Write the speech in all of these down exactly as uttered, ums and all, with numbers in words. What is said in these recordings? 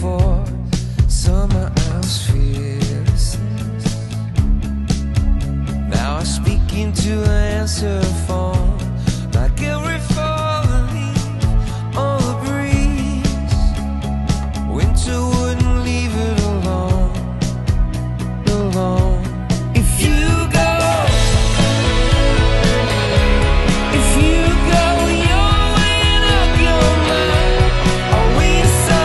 before. Summer house fearlessness. Now I speak into an answer phone, like every falling leaf on the breeze. Winter wouldn't leave it alone, alone. If you go, if you go, you're weighing up your mind. Are we so,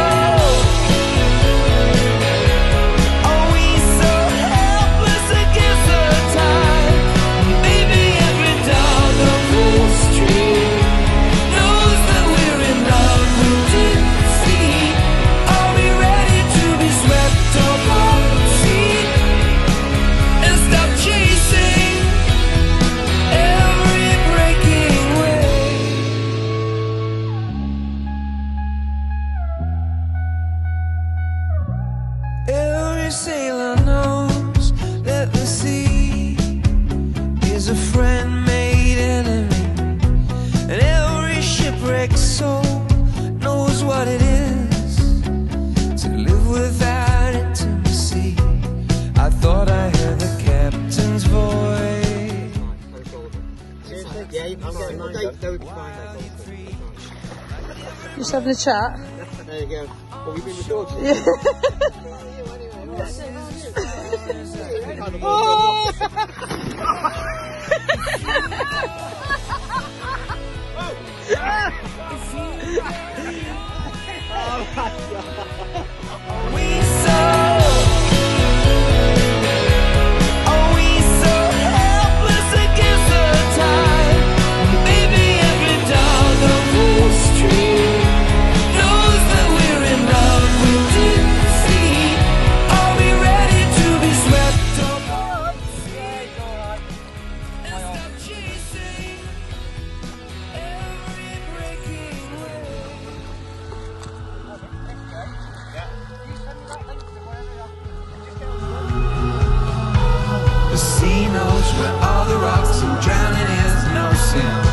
are we so helpless against the tide? Maybe every dog on the street knows that we're in love with defeat. Are we ready to be swept off our feet and stop chasing every breaking wave? Every sailor knows that the sea is a friend made enemy, and every shipwrecked soul knows what it is to live without intimacy. I thought I heard the captain's voice. Yeah, I'm getting mine. Don't, don't find that. Just having a chat. There you go. Well, you've been recorded. Yeah. Oh! We so, are we so helpless against the tide? Maybe every dog on the street knows that we're in love with defeat. Are we ready to be swept off our feet and stop chasing every breaking wave? The sea knows where all the rocks, and drowning is no sin.